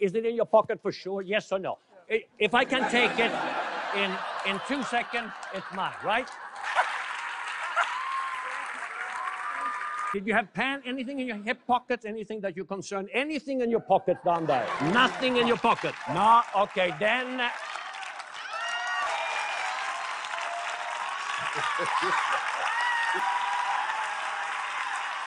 Is it in your pocket for sure? Yes or no? If I can take it in 2 seconds, it's mine, right? Did you have anything in your hip pockets, anything that you're concerned? Anything in your pocket down there? Nothing in your pocket? No? Okay, then...